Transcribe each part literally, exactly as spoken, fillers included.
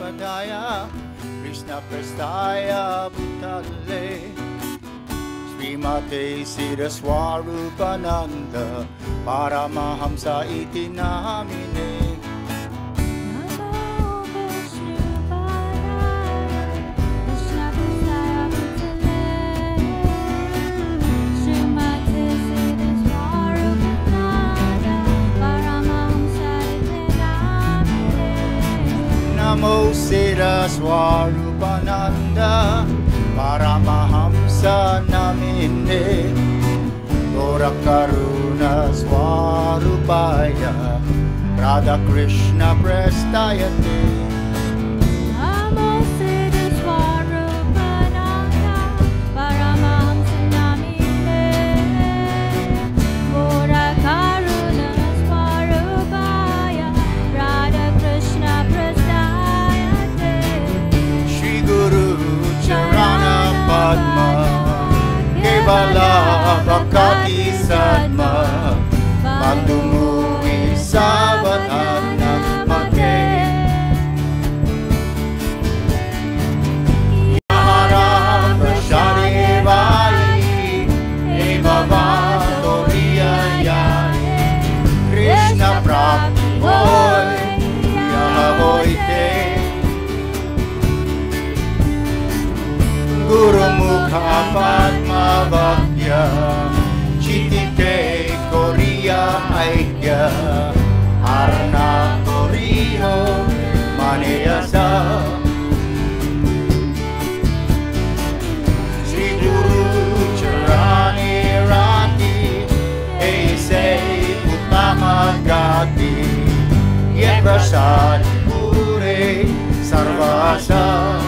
Sripadaya Krishna Prastaya Bhutale Srimate Siddha Swarupananda Paramahamsa iti namine Namo Siddha Swarupananda Paramahamsa namine Gora Karuna Swarupaya Radha Krishna Prestayate Namo Siddha Swarupananda Paramahamsa namine Gora Karuna Swarupaya Radha Krishna Prestayate Guru Charana Padma Kevala Bhakati Sadma Pandumui Savadhana Mage Yahara Prashade Vai Eva Vatoriya Yai Krishna Prabhu Hoy Yahoite Guru Mukha Padma Bhakya Chitite Koriya Aikya Arna Koriho Maneyasa Sri Guru Charani Rati Eise Uttama Gati Yet Prasad Pure Sarvasa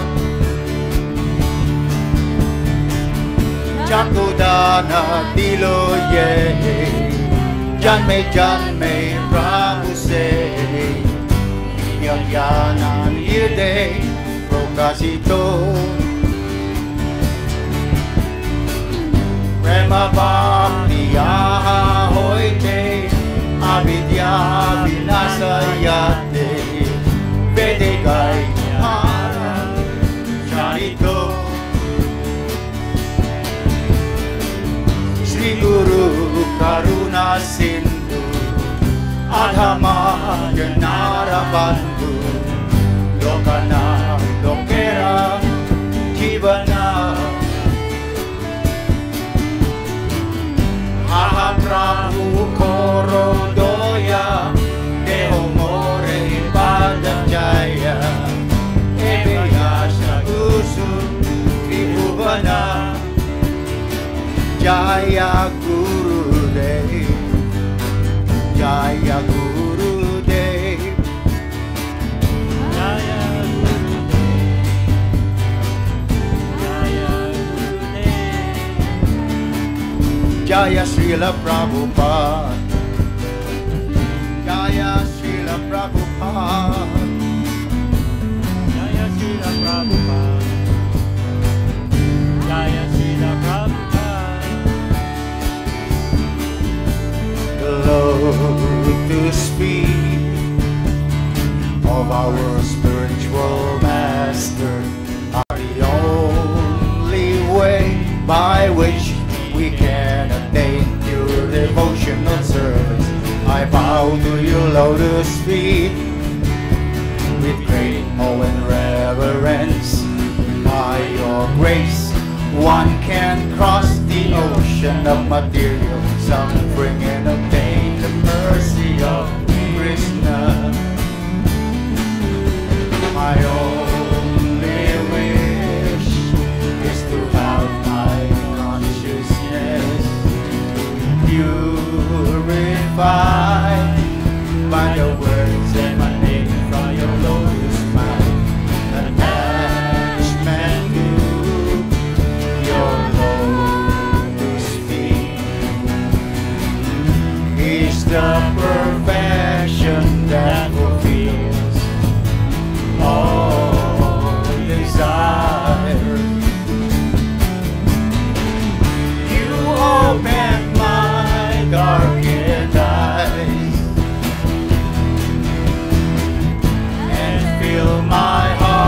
Chakudana Dilo Ye Janme Janme Prabhu Se Yagyanan Yirde Prokasito Prema Bhakti Aha Hoite Avidya Vinasayate Vedegai Hara Charito Sri Guru Karuna Sindhu Adhama Janara Bandhu Lokana Lokera Jivana Aha Prabhu Koro Doya Deho More Padajaya Eveyasha Usu Tribhuvana Jaya Gurudev Jaya Gurudev Jaya Gurudev Jaya Gurudev Jaya Srila Prabhupada Jaya Srila Prabhupada Jaya Srila Prabhupada Jaya Srila Prabhupada Lotus feet of our spiritual master are the only way by which we can attain pure devotional service. I bow to your lotus feet with great awe and reverence. By your grace, one can cross the ocean of material suffering and obtain the mercy of Krishna. My only wish is to have my consciousness purified by the words emanating from your lotus mind. Attachment to your lotus feet is the perfection that fulfills all desire. You open my darkened eyes and fill my heart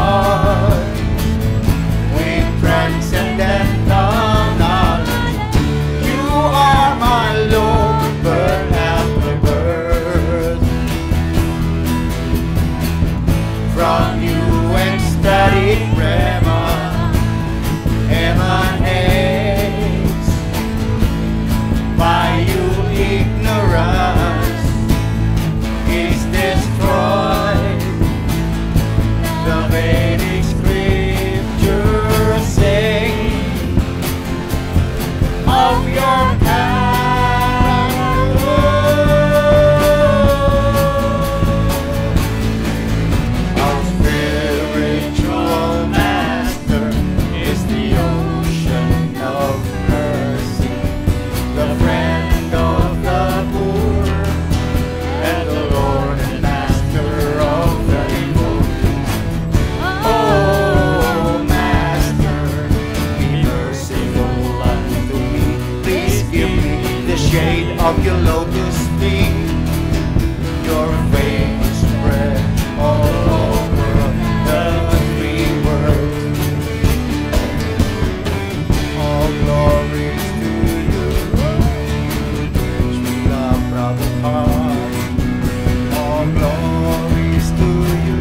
shade of your lotus feet, your fame spread all over the free world. All glories to you, Srila Prabhupada. All glories to you,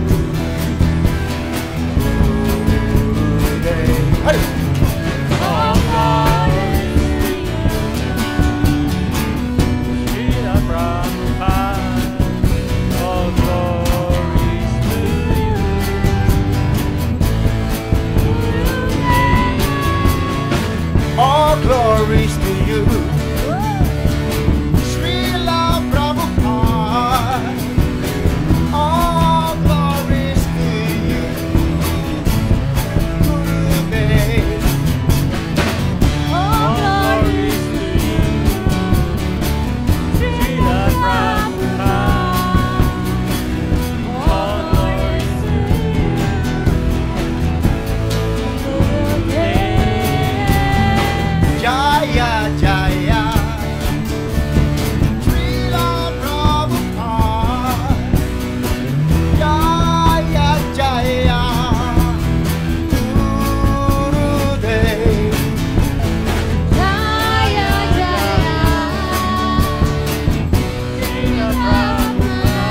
Gurudev. Hare. All glories to you, Srila Prabhupada. All glories to you, Gurudev. All glories to you, Srila Prabhupada. All glories to you, Gurudev. All glories to you, Srila Prabhupada. All glories to you, Gurudev. Jaya Jaya, Srila Prabhupada. Jaya Jaya, Gurudev. Jaya Jaya, Srila Prabhupada.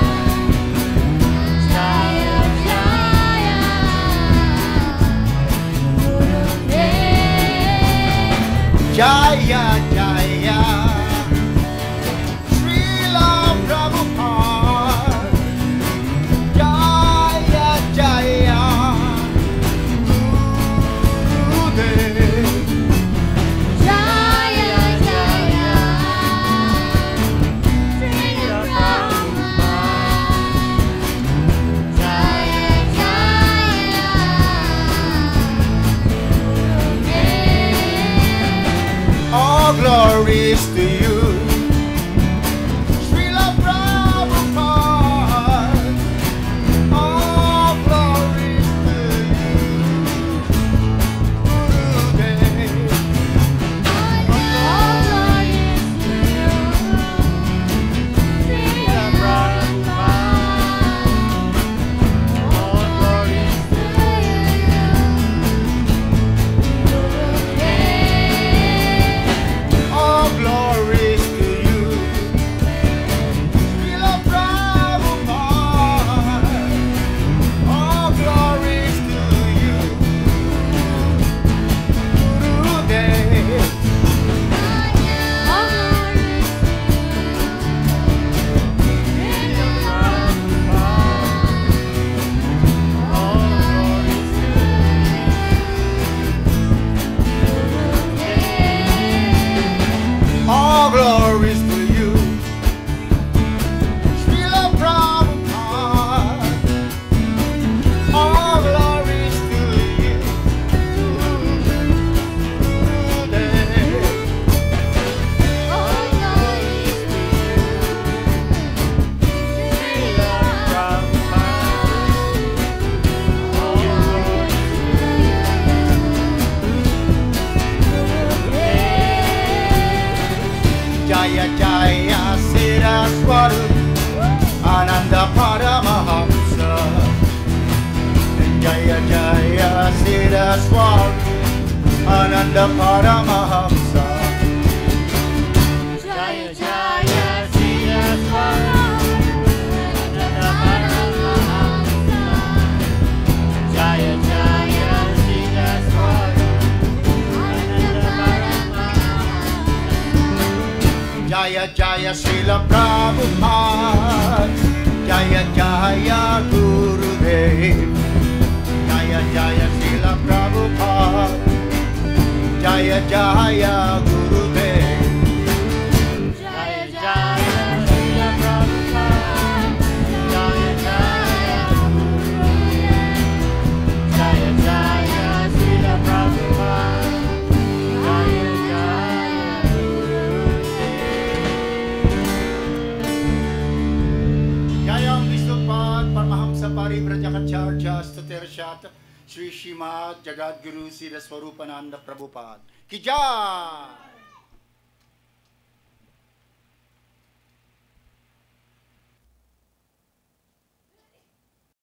Jaya Jaya, Gurudev. Jaya Jaya, Srila Prabhupada. Jaya Jaya, Gurudev. Jaya Jaya, Srila Prabhupada. Jaya Jaya, Gurudev. All glories to you, Srila Prabhupada. All glories to you, Gurudev. All glories to you, Srila Prabhupada. All glories to Gurudev. All glories to you, Srila Prabhupada. All glories to you, Gurudev. All glories All glories to you, Srila Prabhupada. All glories to you, Gurudev. All glories to Srila Prabhupada. All glories Jaya Jaya Siraswarup Ananda Paramahamsa. Jaya Jaya Siraswarup Ananda Paramahamsa. Jaya Jaya Srila Prabhupada. Jaya Jaya Srila Prabhupada. Jaya Jaya Srila Prabhupada. Jaya Jaya Gurudev. Jaya Jaya Srila Prabhupada. Jaya Jaya Gurudev. Jaya Jaya Srila Prabhupada. Jaya Jaya Gurudev. Jaya Jaya Srila Prabhupada. Jaya Jaya Gurudev. Jayam Vishnupat Paramahamsa Parivrajacharya Stutirashat Sri Shrimad Jagadguru Sri Swarupananda Prabhupada. Ki Jai!